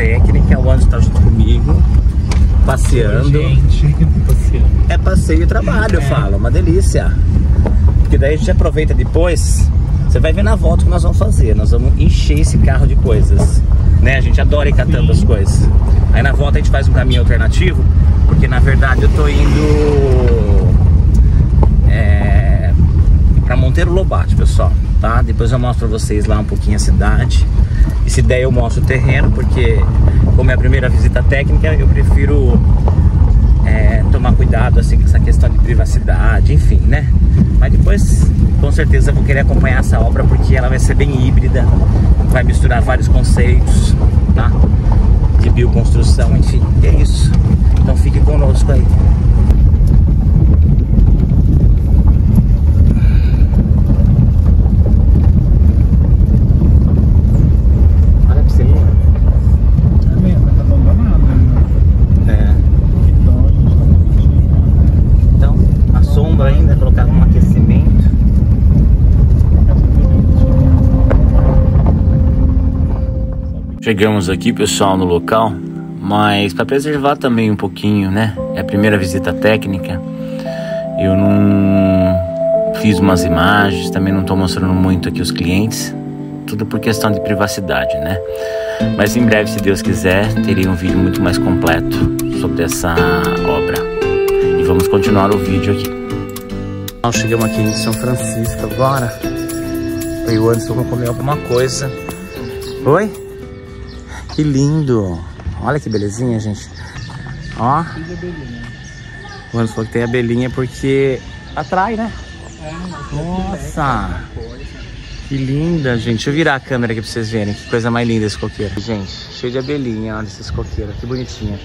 técnica, o Anderson tá junto comigo, passeando. Gente, passeando. É passeio e trabalho, eu falo, uma delícia. Porque daí a gente aproveita depois, você vai ver na volta o que nós vamos fazer. Nós vamos encher esse carro de coisas, né? A gente adora ir catando as coisas. Aí na volta a gente faz um caminho alternativo, porque na verdade eu tô indo pra Monteiro Lobato, pessoal, tá? Depois eu mostro pra vocês lá um pouquinho a cidade. E se der eu mostro o terreno, porque como é a primeira visita técnica, eu prefiro tomar cuidado assim com essa questão de privacidade, enfim, né? Mas depois, com certeza, eu vou querer acompanhar essa obra, porque ela vai ser bem híbrida, vai misturar vários conceitos, tá? De bioconstrução, enfim, é isso. Então fique conosco aí. Chegamos aqui, pessoal, no local, mas para preservar também um pouquinho, né? É a primeira visita técnica. Eu não fiz umas imagens, também não estou mostrando muito aqui os clientes, tudo por questão de privacidade, né? Mas em breve, se Deus quiser, terei um vídeo muito mais completo sobre essa obra. E vamos continuar o vídeo aqui. Nós chegamos aqui em São Francisco agora. Eu e o Anderson vamos comer alguma coisa. Oi? Que lindo! Olha que belezinha, gente. Ó. O Anderson falou que tem abelhinha porque atrai, né? Nossa! Que linda, gente. Deixa eu virar a câmera aqui pra vocês verem. Que coisa mais linda esse coqueiro. Gente, cheio de abelhinha. Olha esses coqueiros. Que bonitinho.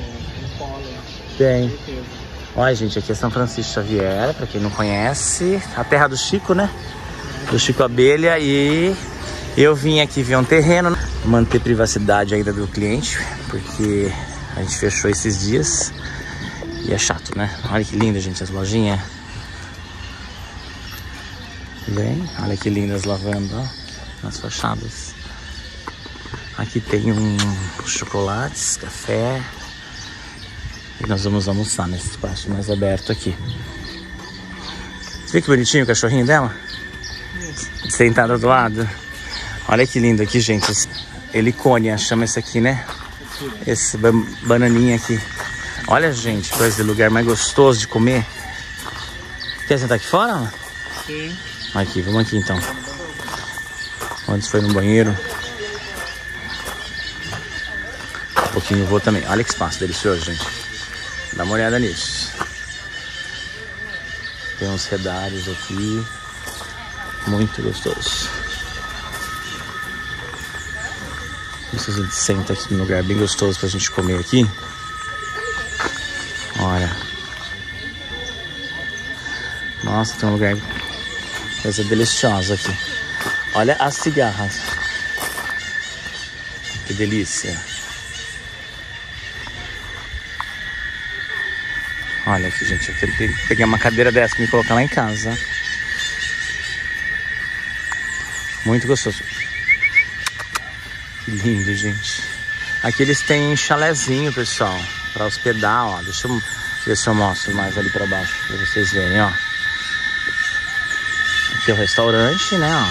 Tem. Olha, gente, aqui é São Francisco Xavier, pra quem não conhece. A terra do Chico, né? Do Chico Abelha. E eu vim aqui ver um terreno, né? Manter privacidade ainda do cliente, porque a gente fechou esses dias e é chato, né? Olha que linda, gente, as lojinhas. Bem, olha que lindas lavandas, ó, nas fachadas. Aqui tem chocolates, café. E nós vamos almoçar nesse espaço mais aberto aqui. Você vê que bonitinho o cachorrinho dela? Sentada do lado. Olha que lindo aqui, gente. Helicônia, chama esse aqui, né? Esse bananinha aqui. Olha, gente, coisa de lugar mais gostoso de comer. Quer sentar aqui fora? Sim. Aqui, vamos aqui então. Antes foi no banheiro. Um pouquinho eu vou também. Olha que espaço delicioso, gente. Dá uma olhada nisso. Tem uns redares aqui. Muito gostoso. A gente senta aqui num lugar bem gostoso pra gente comer aqui. Olha. Nossa, tem um lugar, coisa deliciosa aqui. Olha as cigarras. Que delícia. Olha aqui, gente. Eu tenho que pegar uma cadeira dessa e me colocar lá em casa. Muito gostoso. Que lindo, gente. Aqui eles têm chalezinho, pessoal, pra hospedar, ó. Deixa eu ver se eu mostro mais ali pra baixo, pra vocês verem, ó. Aqui é o restaurante, né, ó.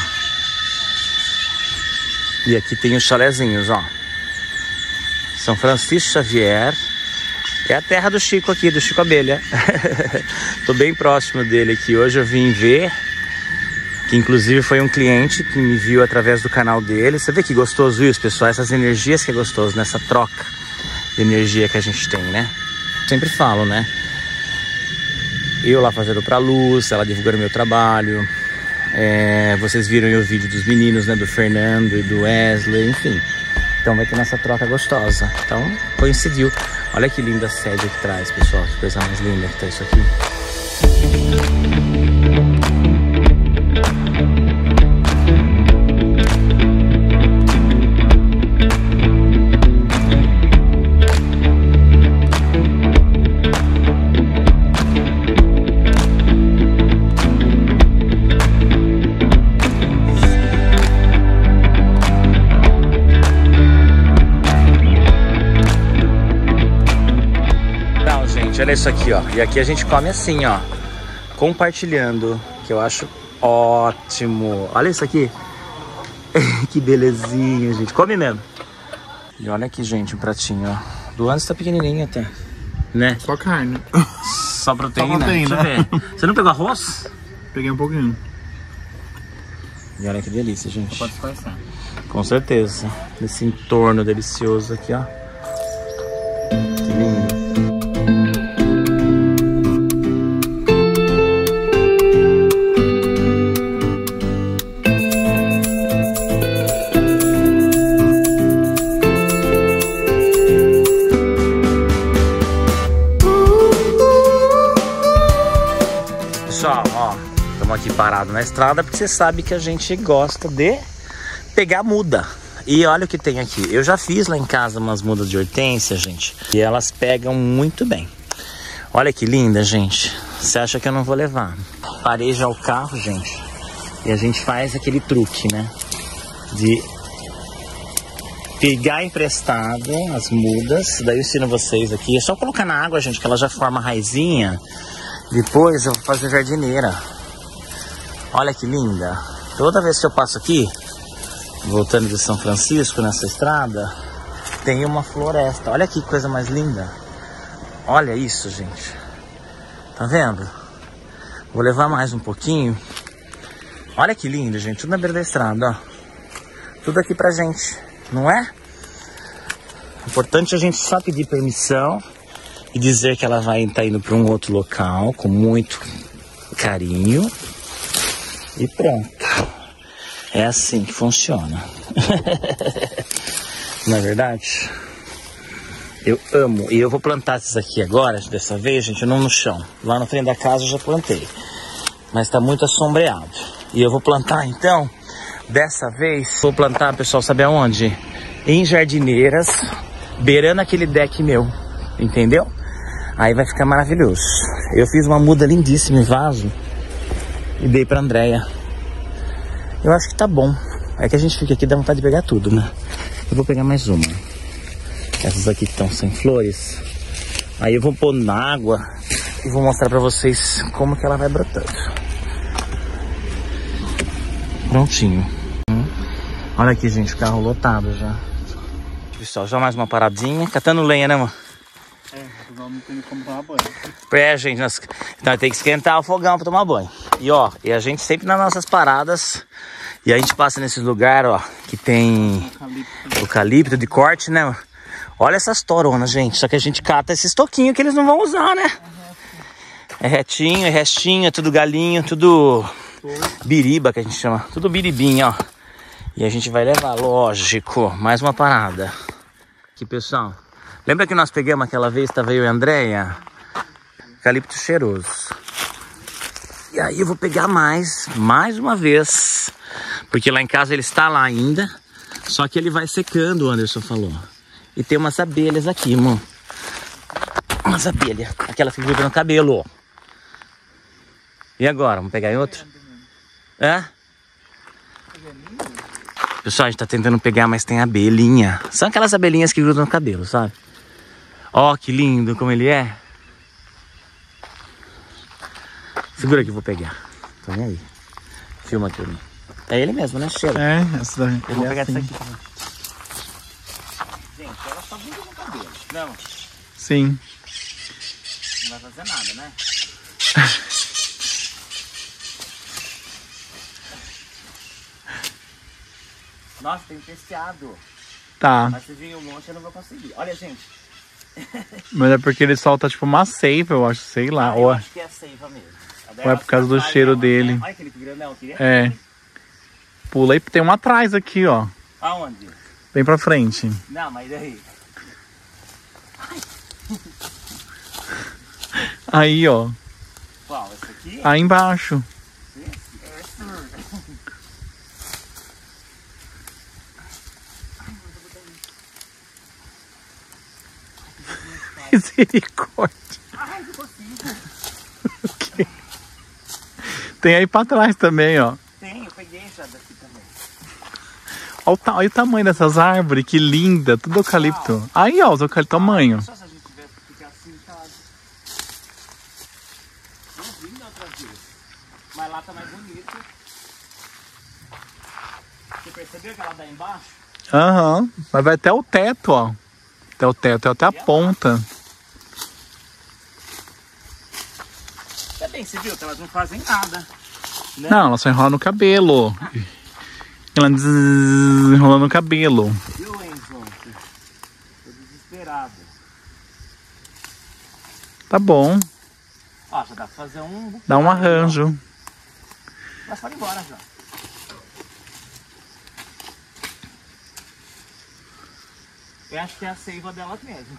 E aqui tem os chalezinhos, ó. São Francisco Xavier. É a terra do Chico aqui, do Chico Abelha. Tô bem próximo dele aqui. Hoje eu vim ver. Que inclusive foi um cliente que me viu através do canal dele. Você vê que gostoso isso, pessoal? Essas energias que é gostoso, nessa troca de energia que a gente tem, né? Sempre falo, né? Eu lá fazendo pra Luz, ela divulgando meu trabalho. Vocês viram aí o vídeo dos meninos, né? Do Fernando e do Wesley, enfim. Então vai ter nessa troca gostosa. Então coincidiu. Olha que linda sede aqui atrás, pessoal. Que coisa mais linda que tá isso aqui. gente, olha isso aqui, ó. E aqui a gente come assim, ó, compartilhando, que eu acho ótimo. Olha isso aqui. Que belezinha, gente. Come mesmo. E olha aqui, gente, um pratinho, ó. Do Anderson tá pequenininho até, né? Só carne. Só proteína? Só proteína. Deixa eu ver. Você não pegou arroz? Peguei um pouquinho. E olha que delícia, gente. Pode disfarçar. Com certeza. Esse entorno delicioso aqui, ó. Que lindo. Pessoal, ó, estamos aqui parados na estrada porque você sabe que a gente gosta de pegar muda. E olha o que tem aqui. Eu já fiz lá em casa umas mudas de hortênsia, gente, e elas pegam muito bem. Olha que linda, gente. Você acha que eu não vou levar? Parei já o carro, gente, e a gente faz aquele truque, né, de pegar emprestado as mudas. Daí eu ensino vocês aqui. É só colocar na água, gente, que ela já forma raizinha. Depois eu vou fazer jardineira. Olha que linda. Toda vez que eu passo aqui, voltando de São Francisco nessa estrada, tem uma floresta. Olha que coisa mais linda. Olha isso, gente. Tá vendo? Vou levar mais um pouquinho. Olha que lindo, gente. Tudo na beira da estrada, ó. Tudo aqui pra gente, não é? Importante a gente só pedir permissão e dizer que ela vai estar indo para um outro local com muito carinho. E pronto. É assim que funciona. Não é verdade? Eu amo. E eu vou plantar esses aqui agora, dessa vez, gente, não no chão. Lá na frente da casa eu já plantei. Mas tá muito assombreado. E eu vou plantar, então, dessa vez, vou plantar, pessoal, sabe aonde? Em jardineiras, beirando aquele deck meu. Entendeu? Aí vai ficar maravilhoso. Eu fiz uma muda lindíssima em vaso e dei pra Andréia. Eu acho que tá bom. É que a gente fica aqui e dá vontade de pegar tudo, né? Eu vou pegar mais uma. Essas aqui que estão sem flores. Aí eu vou pôr na água e vou mostrar pra vocês como que ela vai brotando. Prontinho. Olha aqui, gente, o carro lotado já. Pessoal, já mais uma paradinha. Catando lenha, né, mano? Não tem como tomar banho. É, gente, nós tem que esquentar o fogão pra tomar banho. E ó, e a gente sempre nas nossas paradas, e a gente passa nesses lugares, ó, que tem eucalipto de corte, né? Olha essas toronas, gente. Só que a gente cata esses toquinhos que eles não vão usar, né? É retinho, é restinho, é tudo galinho, tudo biriba que a gente chama. Tudo biribinha, ó. E a gente vai levar, lógico, mais uma parada. Aqui, pessoal. Lembra que nós pegamos aquela vez, tava eu e a Andréia? Eucalipto cheiroso. E aí eu vou pegar mais uma vez. Porque lá em casa ele está lá ainda. Só que ele vai secando, o Anderson falou. E tem umas abelhas aqui, mano. Umas abelhas. Aquelas que grudam no cabelo, ó. E agora? Vamos pegar em outro? É? Pessoal, a gente tá tentando pegar, mas tem abelhinha. São aquelas abelhinhas que grudam no cabelo, sabe? Ó, que lindo como ele é. Segura que eu vou pegar. Tô nem aí. Filma aqui. É ele mesmo, né? Cheiro. É, essa daí. Eu vou pegar essa aqui também. Gente, ela só gruda no cabelo. Não. Sim. Não vai fazer nada, né? Nossa, tem testeado. Tá. Mas se vir um monte eu não vou conseguir. Olha, gente. Mas é porque ele solta tipo uma seiva, eu acho, sei lá. Eu acho que é a seiva mesmo. Ou é por causa do cheiro dele. Olha aquele grandão, queria. É. Pula e tem um atrás aqui, ó. Aonde? Bem pra frente. Não, mas aí. Aí, ó. Qual? Esse aqui? Aí embaixo. Misericórdia. Ai, não consigo. Okay. Tem aí pra trás também, ó. Tem, eu peguei já daqui também. Olha o tamanho dessas árvores, que linda. Tudo eucalipto. Aí, ó, os eucalipto tamanho. Só se a gente tivesse que ficar assim, cara. bonito. Você percebeu que ela dá embaixo? Aham, mas vai até o teto, ó. Até o teto, até a ponta. É bem, você viu que elas não fazem nada, né? Não, ela só enrola no cabelo. Ela enrola no cabelo. Viu, Enzo? Tô desesperado. Tá bom. Ó, já dá pra fazer um... Dá um arranjo. Mas pode ir embora já. Eu acho que é a seiva delas mesmo.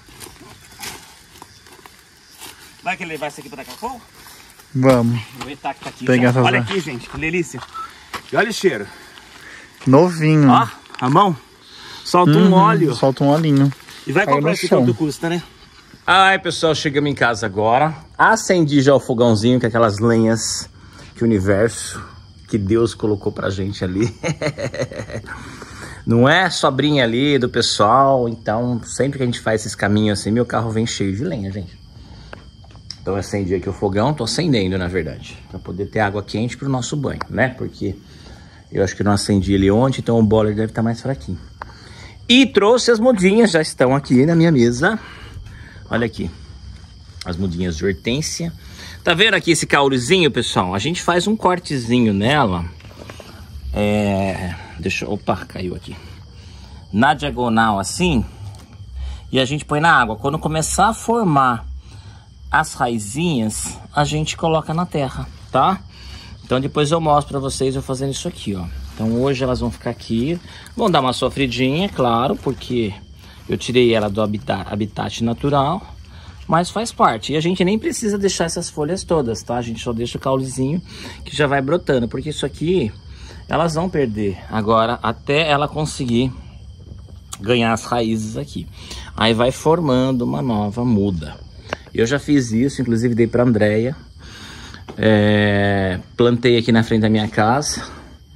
Vai querer levar isso aqui pra daqui a pouco? Vamos. Aproveitar que tá aqui. Pegar essas... Olha aqui, gente, que delícia. E olha o cheiro. Novinho. Ó, a mão. Solta um óleo. Solta um olhinho. E vai Caiu comprar no esse chão. quanto custa, né? Ai, pessoal, chegamos em casa agora. Acendi já o fogãozinho, com aquelas lenhas que o universo, que Deus colocou pra gente ali. Não é sobrinha ali do pessoal. Então, sempre que a gente faz esses caminhos assim, meu carro vem cheio de lenha, gente. Então eu acendi aqui o fogão, tô acendendo na verdade, para poder ter água quente pro nosso banho, né? Porque eu acho que não acendi ele ontem, então o boiler deve estar mais fraquinho. E trouxe as mudinhas, já estão aqui na minha mesa. Olha aqui, as mudinhas de hortênsia. Tá vendo aqui esse caulezinho, pessoal? A gente faz um cortezinho nela. Deixa eu... Opa, caiu aqui. Na diagonal assim. E a gente põe na água. Quando começar a formar as raizinhas, a gente coloca na terra, tá? Então depois eu mostro pra vocês eu fazendo isso aqui, ó. Então hoje elas vão ficar aqui, vão dar uma sofridinha, claro, porque eu tirei ela do habitat natural, mas faz parte. E a gente nem precisa deixar essas folhas todas, tá? A gente só deixa o caulezinho que já vai brotando, porque isso aqui elas vão perder agora até ela conseguir ganhar as raízes aqui. Aí vai formando uma nova muda. Eu já fiz isso, inclusive dei pra Andréia. Plantei aqui na frente da minha casa.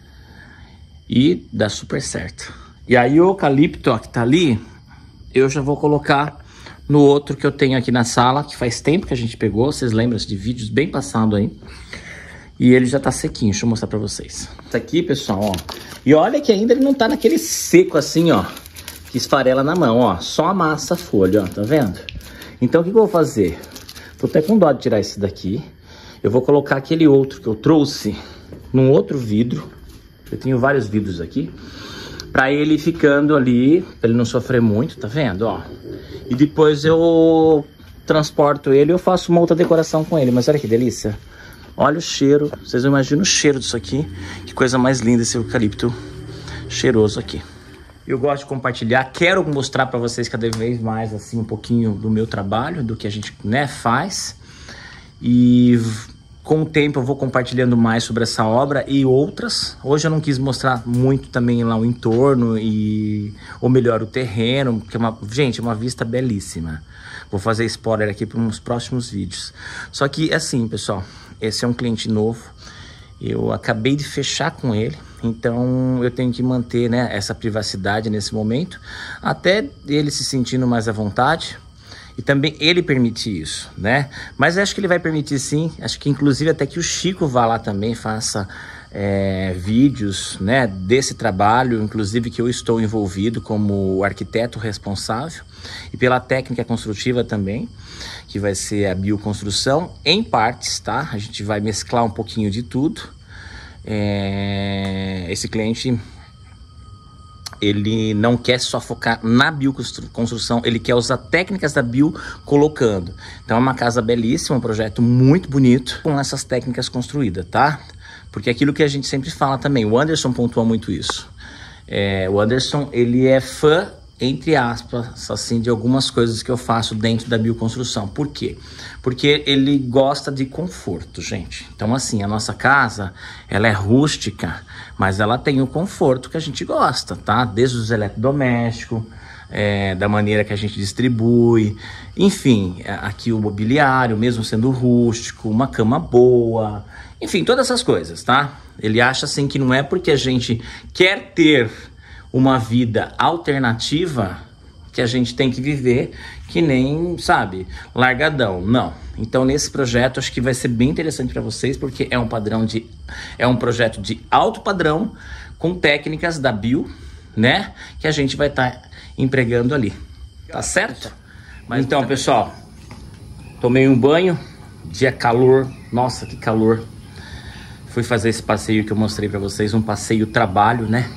E dá super certo. E aí o eucalipto, ó, que tá ali, eu já vou colocar no outro que eu tenho aqui na sala, que faz tempo que a gente pegou. Vocês lembram de vídeos bem passados aí. E ele já tá sequinho, deixa eu mostrar pra vocês. Isso aqui, pessoal, ó. E olha que ainda ele não tá naquele seco assim, ó, que esfarela na mão, ó. Só amassa a folha, ó, tá vendo? Então o que eu vou fazer? Tô até com dó de tirar esse daqui. Eu vou colocar aquele outro que eu trouxe num outro vidro. Eu tenho vários vidros aqui. Pra ele ficando ali, pra ele não sofrer muito, tá vendo, ó? E depois eu transporto ele e eu faço uma outra decoração com ele. Mas olha que delícia. Olha o cheiro. Vocês não imaginam o cheiro disso aqui. Que coisa mais linda esse eucalipto cheiroso aqui. Eu gosto de compartilhar, quero mostrar para vocês cada vez mais assim um pouquinho do meu trabalho, do que a gente, né, faz. E com o tempo eu vou compartilhando mais sobre essa obra e outras. Hoje eu não quis mostrar muito também lá o entorno ou melhor, o terreno, que é gente, é uma vista belíssima. Vou fazer spoiler aqui para uns próximos vídeos. Só que assim, pessoal, esse é um cliente novo. Eu acabei de fechar com ele, então eu tenho que manter, né, essa privacidade nesse momento, até ele se sentindo mais à vontade e também ele permitir isso, né? Mas acho que ele vai permitir sim, acho que inclusive até que o Chico vá lá também, faça vídeos, né, desse trabalho, inclusive que eu estou envolvido como arquiteto responsável e pela técnica construtiva também, que vai ser a bioconstrução em partes, tá? A gente vai mesclar um pouquinho de tudo. Esse cliente, ele não quer só focar na bioconstrução, ele quer usar técnicas da bio colocando. Então é uma casa belíssima, um projeto muito bonito com essas técnicas construídas, tá? Porque aquilo que a gente sempre fala também, o Anderson pontua muito isso. O Anderson, ele é fã, entre aspas, assim, de algumas coisas que eu faço dentro da bioconstrução. Por quê? Porque ele gosta de conforto, gente. Então, assim, a nossa casa, ela é rústica, mas ela tem o conforto que a gente gosta, tá? Desde os eletrodomésticos, da maneira que a gente distribui, enfim, aqui o mobiliário, mesmo sendo rústico, uma cama boa, enfim, todas essas coisas, tá? Ele acha assim que não é porque a gente quer ter uma vida alternativa que a gente tem que viver que nem, sabe, largadão. Não. Então nesse projeto acho que vai ser bem interessante para vocês, porque é um projeto de alto padrão com técnicas da Bio, né, que a gente vai estar empregando ali. Tá certo? Mas então, pessoal, tomei um banho, dia calor, nossa, que calor. Fui fazer esse passeio que eu mostrei pra vocês, um passeio trabalho, né?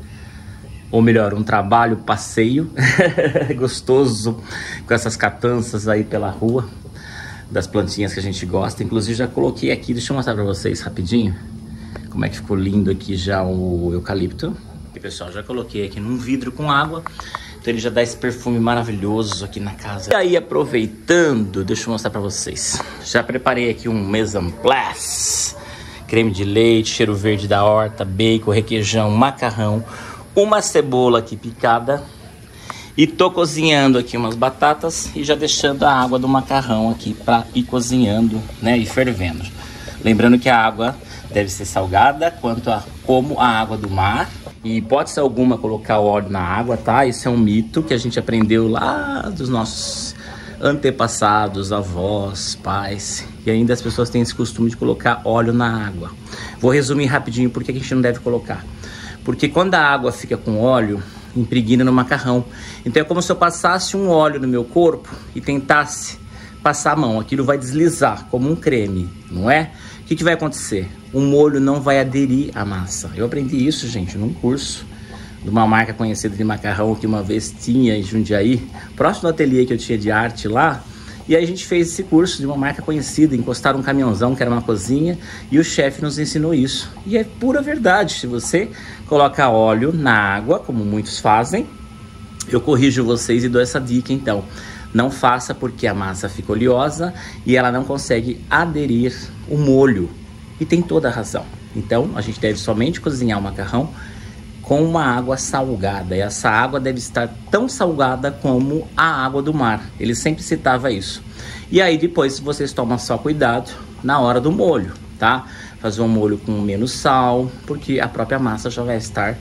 Ou melhor, um trabalho passeio. Gostoso, com essas catanças aí pela rua, das plantinhas que a gente gosta. Inclusive já coloquei aqui, deixa eu mostrar pra vocês rapidinho, como é que ficou lindo aqui já o eucalipto. E pessoal, já coloquei aqui num vidro com água. Então ele já dá esse perfume maravilhoso aqui na casa. E aí, aproveitando, deixa eu mostrar pra vocês. Já preparei aqui um mise en place. Creme de leite, cheiro verde da horta, bacon, requeijão, macarrão, uma cebola aqui picada. E tô cozinhando aqui umas batatas e já deixando a água do macarrão aqui pra ir cozinhando, né, e fervendo. Lembrando que a água deve ser salgada como a água do mar. E hipótese alguma colocar óleo na água, tá? Isso é um mito que a gente aprendeu lá dos nossos antepassados, avós, pais. E ainda as pessoas têm esse costume de colocar óleo na água. Vou resumir rapidinho por que a gente não deve colocar. Porque quando a água fica com óleo, impregna no macarrão. Então é como se eu passasse um óleo no meu corpo e tentasse passar a mão. Aquilo vai deslizar como um creme, não é? O que vai acontecer? O molho não vai aderir à massa. Eu aprendi isso, gente, num curso de uma marca conhecida de macarrão que uma vez tinha em Jundiaí, próximo do ateliê que eu tinha de arte lá. E aí a gente fez esse curso de uma marca conhecida, encostaram um caminhãozão que era uma cozinha e o chefe nos ensinou isso. E é pura verdade, se você coloca óleo na água, como muitos fazem, eu corrijo vocês e dou essa dica então. Não faça porque a massa fica oleosa e ela não consegue aderir o molho. E tem toda a razão. Então, a gente deve somente cozinhar o macarrão com uma água salgada. E essa água deve estar tão salgada como a água do mar. Ele sempre citava isso. E aí, depois, vocês tomam só cuidado na hora do molho, tá? Fazer um molho com menos sal, porque a própria massa já vai estar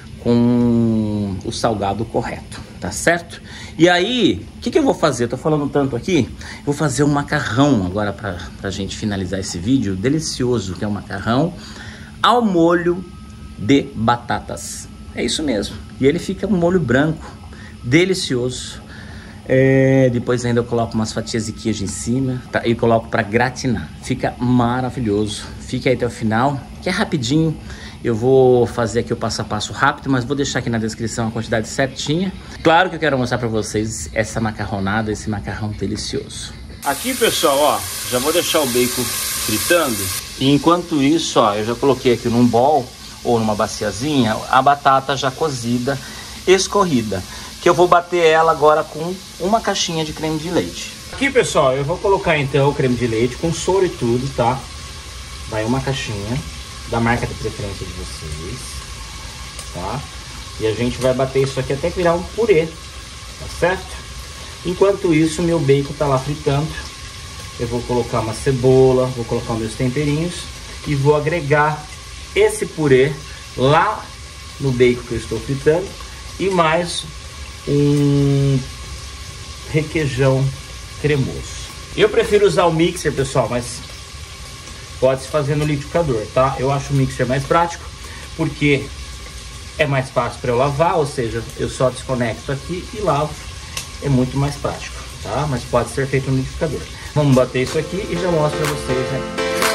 com o salgado correto, tá certo? E aí, o que eu vou fazer? Eu tô falando tanto aqui, vou fazer um macarrão agora pra gente finalizar esse vídeo delicioso, que é um macarrão ao molho de batatas. É isso mesmo. E ele fica um molho branco, delicioso. Depois ainda eu coloco umas fatias de queijo em cima e coloco pra gratinar. Fica maravilhoso. Fica aí até o final, que é rapidinho. Eu vou fazer aqui o passo a passo rápido, mas vou deixar aqui na descrição a quantidade certinha. Claro que eu quero mostrar pra vocês essa macarronada, esse macarrão delicioso. Aqui, pessoal, ó, já vou deixar o bacon fritando. E enquanto isso, ó, eu já coloquei aqui num bowl ou numa baciazinha a batata já cozida, escorrida. Que eu vou bater ela agora com uma caixinha de creme de leite. Aqui, pessoal, eu vou colocar então o creme de leite com soro e tudo, tá? Vai uma caixinha da marca de preferência de vocês, tá? E a gente vai bater isso aqui até virar um purê, tá certo? Enquanto isso, meu bacon tá lá fritando. Eu vou colocar uma cebola, vou colocar os meus temperinhos e vou agregar esse purê lá no bacon que eu estou fritando e mais um requeijão cremoso. Eu prefiro usar o mixer, pessoal, mas pode se fazer no liquidificador, tá? Eu acho o mixer mais prático, porque é mais fácil para eu lavar, ou seja, eu só desconecto aqui e lavo. É muito mais prático, tá? Mas pode ser feito no liquidificador. Vamos bater isso aqui e já mostro para vocês, né?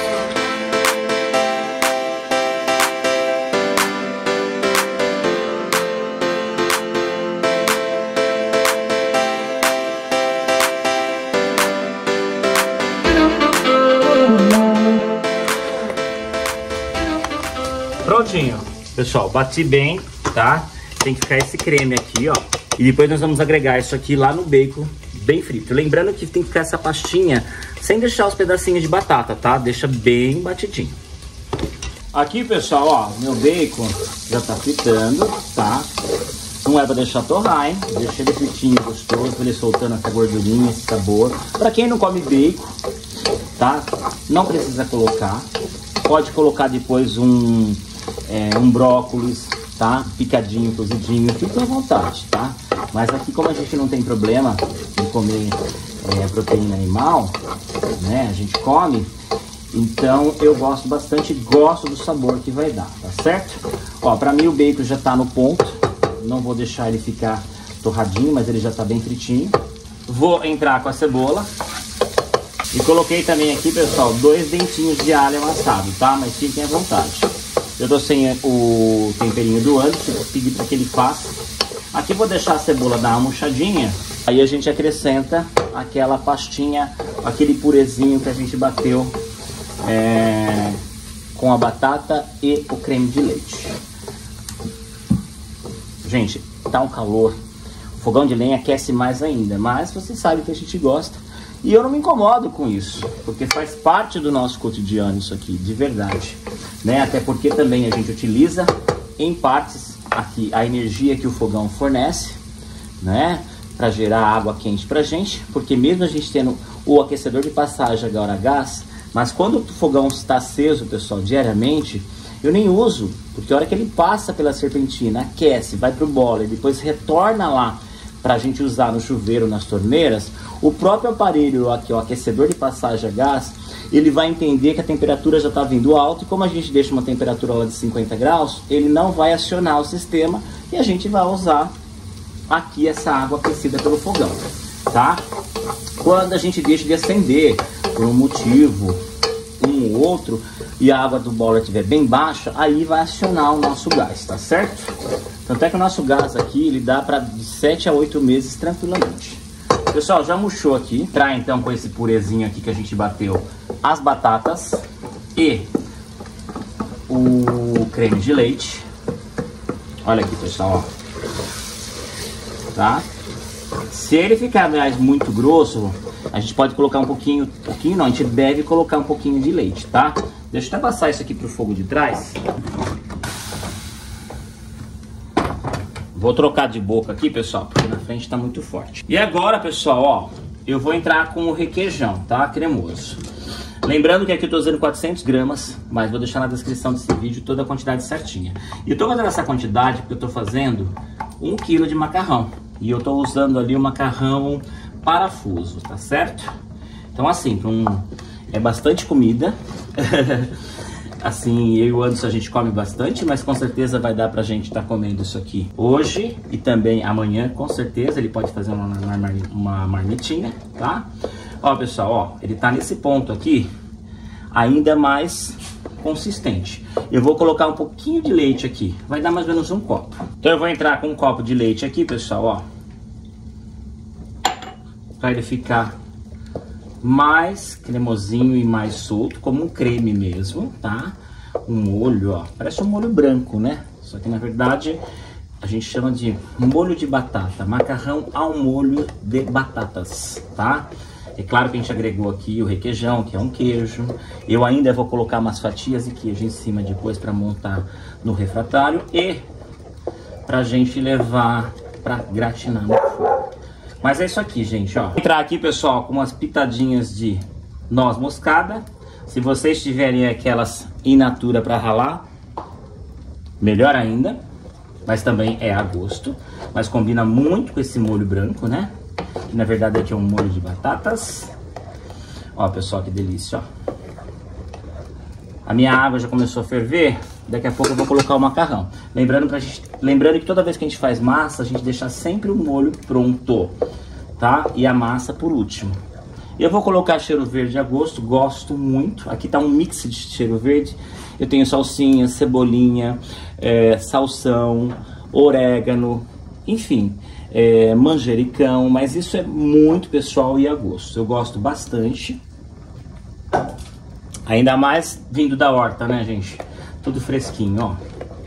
Prontinho, pessoal, bati bem, tá? Tem que ficar esse creme aqui, ó. E depois nós vamos agregar isso aqui lá no bacon bem frito. Lembrando que tem que ficar essa pastinha sem deixar os pedacinhos de batata, tá? Deixa bem batidinho. Aqui, pessoal, ó, meu bacon já tá fritando, tá? Não é pra deixar torrar, hein? Deixa ele fritinho, gostoso, ele soltando essa gordurinha, esse sabor. Pra quem não come bacon, tá? Não precisa colocar. Pode colocar depois um brócolis, tá? Picadinho, cozidinho, fica à vontade, tá? Mas aqui, como a gente não tem problema de comer proteína animal, né? A gente come, então eu gosto bastante, gosto do sabor que vai dar, tá certo? Ó, pra mim o bacon já tá no ponto, não vou deixar ele ficar torradinho, mas ele já tá bem fritinho. Vou entrar com a cebola. E coloquei também aqui, pessoal, 2 dentinhos de alho amassado, tá? Mas fiquem à vontade. Eu tô sem o temperinho do Anderson, vou pedir para que ele faça. Aqui vou deixar a cebola dar uma murchadinha. Aí a gente acrescenta aquela pastinha, aquele purezinho que a gente bateu com a batata e o creme de leite. Gente, tá um calor. O fogão de lenha aquece mais ainda, mas você sabe que a gente gosta. E eu não me incomodo com isso, porque faz parte do nosso cotidiano isso aqui, de verdade, né? Até porque também a gente utiliza em partes aqui a energia que o fogão fornece, né? Para gerar água quente pra gente, porque mesmo a gente tendo o aquecedor de passagem agora a gás, mas quando o fogão está aceso, pessoal, diariamente, eu nem uso, porque a hora que ele passa pela serpentina, aquece, vai pro boiler, depois retorna lá para a gente usar no chuveiro, nas torneiras, o próprio aparelho aqui, o aquecedor de passagem a gás, ele vai entender que a temperatura já está vindo alta, e como a gente deixa uma temperatura lá de 50 graus, ele não vai acionar o sistema e a gente vai usar aqui essa água aquecida pelo fogão, tá? Quando a gente deixa de acender por um motivo, um ou outro, e a água do boiler estiver bem baixa, aí vai acionar o nosso gás, tá certo? Tanto é que o nosso gás aqui, ele dá para de 7 a 8 meses tranquilamente. Pessoal, já murchou aqui. Entrar então com esse purezinho aqui que a gente bateu as batatas e o creme de leite. Olha aqui, pessoal, ó. Tá? Se ele ficar mais muito grosso, a gente pode colocar um pouquinho não, a gente deve colocar um pouquinho de leite, tá? Deixa eu até passar isso aqui pro fogo de trás. Vou trocar de boca aqui, pessoal, porque na frente tá muito forte. E agora, pessoal, ó, eu vou entrar com o requeijão, tá? Cremoso. Lembrando que aqui eu tô usando 400 gramas, mas vou deixar na descrição desse vídeo toda a quantidade certinha. E eu tô fazendo essa quantidade porque eu tô fazendo 1 kg de macarrão. E eu tô usando ali o macarrão parafuso, tá certo? Então assim, é bastante comida. Assim, eu e o Anderson a gente come bastante, mas com certeza vai dar pra gente estar comendo isso aqui hoje e também amanhã, com certeza. Ele pode fazer uma marmitinha, tá? Ó, pessoal, ó, ele tá nesse ponto aqui, ainda mais consistente. Eu vou colocar um pouquinho de leite aqui, vai dar mais ou menos 1 copo. Então eu vou entrar com 1 copo de leite aqui, pessoal, ó, pra ele ficar mais cremosinho e mais solto, como um creme mesmo, tá? Um molho, ó, parece um molho branco, né? Só que na verdade a gente chama de molho de batata, macarrão ao molho de batatas, tá? É claro que a gente agregou aqui o requeijão, que é um queijo. Eu ainda vou colocar umas fatias de queijo em cima depois para montar no refratário e pra gente levar pra gratinar no fogo. Mas é isso aqui, gente, ó. Vou entrar aqui, pessoal, com umas pitadinhas de noz moscada. Se vocês tiverem aquelas in natura para ralar, melhor ainda. Mas também é a gosto. Mas combina muito com esse molho branco, né? Que na verdade aqui é um molho de batatas. Ó, pessoal, que delícia, ó. A minha água já começou a ferver. Daqui a pouco eu vou colocar o macarrão. Lembrando que toda vez que a gente faz massa, a gente deixa sempre o molho pronto, tá? E a massa por último. Eu vou colocar cheiro verde a gosto, gosto muito. Aqui tá um mix de cheiro verde. Eu tenho salsinha, cebolinha, salsão, orégano, enfim, manjericão. Mas isso é muito pessoal e a gosto. Eu gosto bastante. Ainda mais vindo da horta, né, gente? Tudo fresquinho, ó.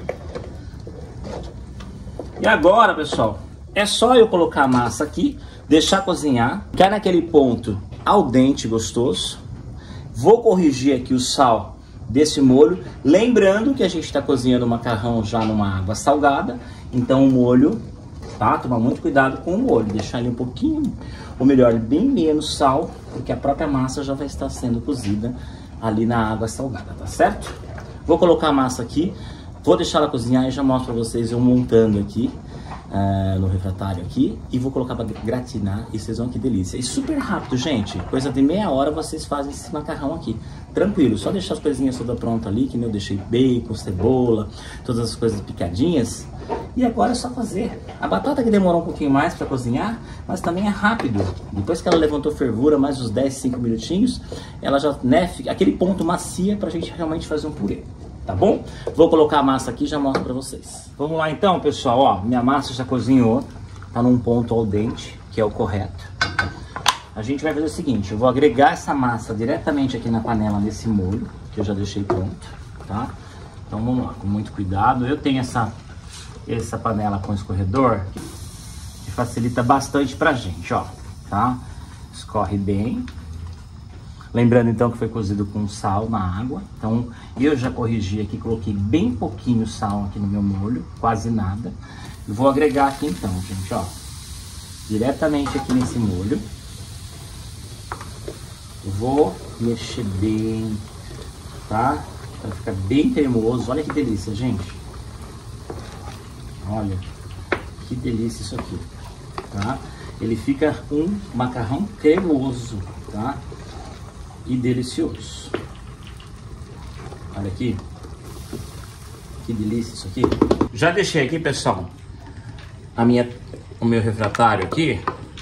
E agora, pessoal, é só eu colocar a massa aqui, deixar cozinhar, ficar naquele ponto al dente gostoso. Vou corrigir aqui o sal desse molho, lembrando que a gente está cozinhando o macarrão já numa água salgada, então o molho, tá? Toma muito cuidado com o molho, deixar ele um pouquinho, ou melhor, bem menos sal, porque a própria massa já vai estar sendo cozida ali na água salgada, tá certo? Vou colocar a massa aqui, Vou deixar ela cozinhar e já mostro pra vocês eu montando aqui no refratário aqui. E vou colocar pra gratinar e vocês vão ver que delícia. E super rápido, gente. Coisa de meia hora vocês fazem esse macarrão aqui. Tranquilo, só deixar as coisinhas todas prontas ali, que nem eu deixei bacon, cebola, todas as coisas picadinhas. E agora é só fazer. A batata que demorou um pouquinho mais para cozinhar, mas também é rápido. Depois que ela levantou fervura, mais uns 10, 5 minutinhos, ela já, né, fica aquele ponto macia pra gente realmente fazer um purê. Tá bom? Vou colocar a massa aqui e já mostro pra vocês. Vamos lá então, pessoal, ó, minha massa já cozinhou, tá num ponto al dente, que é o correto. A gente vai fazer o seguinte, eu vou agregar essa massa diretamente aqui na panela nesse molho, que eu já deixei pronto, tá? Então vamos lá, com muito cuidado. Eu tenho essa panela com escorredor, que facilita bastante pra gente, ó, tá? Escorre bem. Lembrando então que foi cozido com sal na água. Então eu já corrigi aqui, coloquei bem pouquinho sal aqui no meu molho, quase nada. E vou agregar aqui então, gente, ó, diretamente aqui nesse molho. Vou mexer bem, tá? Pra ficar bem cremoso. Olha que delícia, gente. Olha que delícia isso aqui, tá? Ele fica um macarrão cremoso, tá? E delicioso. Olha aqui. Que delícia isso aqui. Já deixei aqui, pessoal, o meu refratário aqui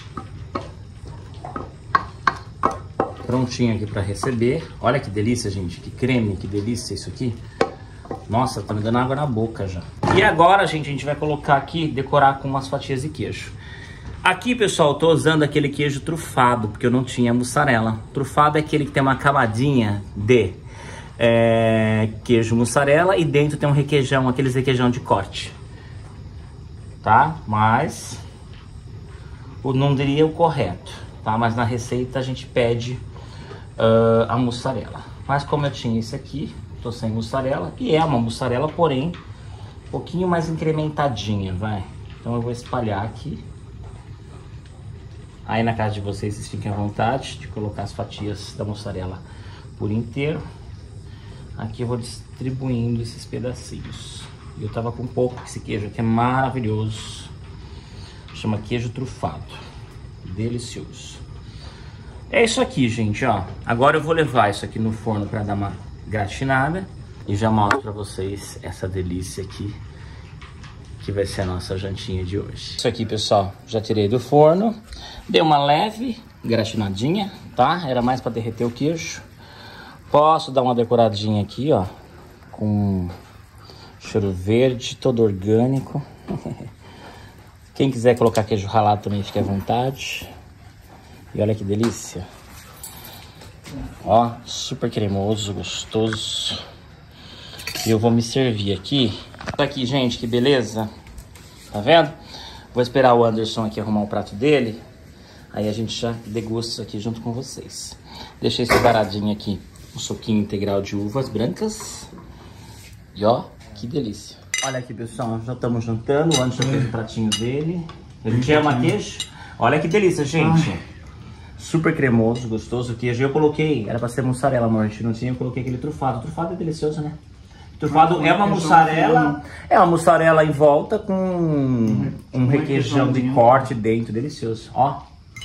prontinho aqui para receber. Olha que delícia, gente. Que creme, que delícia isso aqui. Nossa, tá me dando água na boca já. E agora, gente, a gente vai colocar aqui, decorar com umas fatias de queijo. Aqui, pessoal, eu tô usando aquele queijo trufado, porque eu não tinha mussarela. Trufado é aquele que tem uma camadinha de queijo mussarela e dentro tem um requeijão, aqueles requeijão de corte. Tá? Mas eu não diria o correto, tá? Mas na receita a gente pede a mussarela. Mas como eu tinha esse aqui, tô sem mussarela, e é uma mussarela, porém um pouquinho mais incrementadinha, vai. Então eu vou espalhar aqui. Aí na casa de vocês fiquem à vontade de colocar as fatias da mussarela por inteiro. Aqui eu vou distribuindo esses pedacinhos. Eu tava com pouco, esse queijo aqui é maravilhoso. Chama queijo trufado. Delicioso. É isso aqui, gente, ó. Agora eu vou levar isso aqui no forno para dar uma gratinada. E já mostro pra vocês essa delícia aqui, que vai ser a nossa jantinha de hoje. Isso aqui, pessoal, já tirei do forno. Dei uma leve gratinadinha, tá? Era mais para derreter o queijo. Posso dar uma decoradinha aqui, ó, com cheiro verde, todo orgânico. Quem quiser colocar queijo ralado também fique à vontade. E olha que delícia. Ó, super cremoso, gostoso. E eu vou me servir aqui. Olha aqui, gente, que beleza. Tá vendo? Vou esperar o Anderson aqui arrumar o prato dele. Aí a gente já degusta isso aqui junto com vocês. Deixei separadinho aqui um suquinho integral de uvas brancas. E ó, que delícia. Olha aqui, pessoal, já estamos jantando. O Anderson fez o pratinho dele. A gente ama queijo. Olha que delícia, gente. Super cremoso, gostoso o queijo. Eu coloquei, era pra ser mussarela, amor. A gente não tinha, eu coloquei aquele trufado. O trufado é delicioso, né? Trufado é uma mussarela. É uma mussarela em volta com um requeijão de corte dentro. Delicioso. Ó.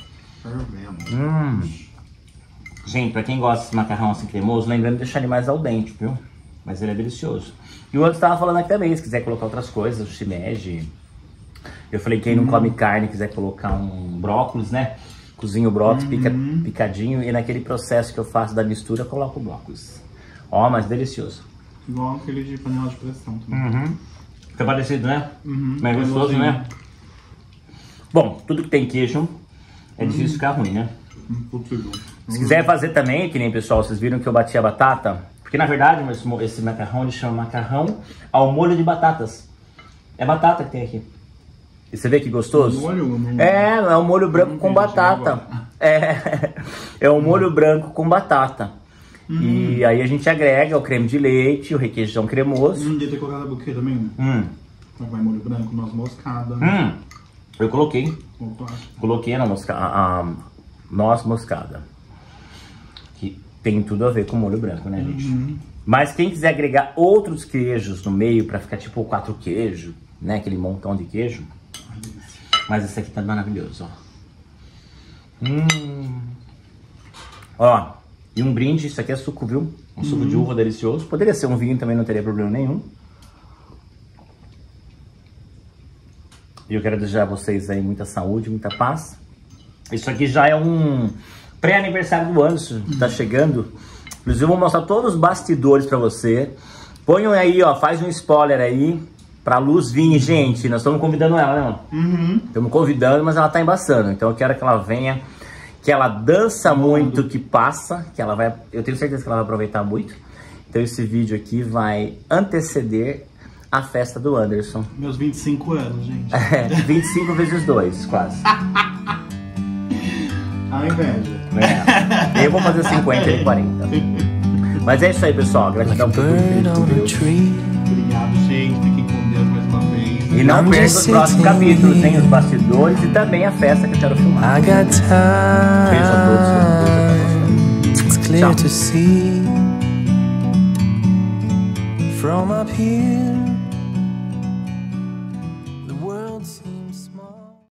Gente, pra quem gosta desse macarrão assim cremoso, lembrando de deixar ele mais al dente, viu? Mas ele é delicioso. E o outro estava falando aqui também, se quiser colocar outras coisas, o shimeji. Eu falei, quem não come carne, quiser colocar um brócolis, né? Cozinha o brócolis, picadinho, e naquele processo que eu faço da mistura, eu coloco o brócolis. Ó, mas delicioso. Igual aquele de panela de pressão também. Fica parecido, né? Mais gostoso, né? Bom, tudo que tem queijo é difícil ficar ruim, né? Se quiser fazer também, que nem, pessoal, vocês viram que eu bati a batata. Porque na verdade esse macarrão, ele chama macarrão ao molho de batatas. É batata que tem aqui. E você vê que gostoso? É um molho branco com batata. É um molho branco com batata. E aí a gente agrega o creme de leite, o requeijão cremoso. Não devia ter colocado o quê também? Vai molho branco, noz moscada. Eu coloquei. Coloquei a noz moscada. Que tem tudo a ver com molho branco, né, gente? Mas quem quiser agregar outros queijos no meio pra ficar tipo 4 queijos, né? Aquele montão de queijo. Mas esse aqui tá maravilhoso, ó. Ó, e um brinde, isso aqui é suco, viu? Um suco de uva delicioso. Poderia ser um vinho também, não teria problema nenhum. E eu quero desejar a vocês aí muita saúde, muita paz. Isso aqui já é um pré-aniversário do Anderson, tá chegando. Inclusive eu vou mostrar todos os bastidores pra você. Ponham aí, ó, faz um spoiler aí pra Luz vir, gente. Nós estamos convidando ela, né, mano? Estamos convidando, mas ela tá embaçando. Então eu quero que ela venha, que ela dança muito, que passa, que ela vai... Eu tenho certeza que ela vai aproveitar muito. Então esse vídeo aqui vai anteceder a festa do Anderson. Meus 25 anos, gente. 25 vezes 2, quase. A inveja. Eu vou fazer 50 e 40. Mas é isso aí, pessoal. Gratidão por tudo. Obrigado, gente. Fiquem com Deus mais uma vez. E não perca os próximos capítulos, hein? Os bastidores e também a festa que eu quero filmar. Beijo a todos. Tchau.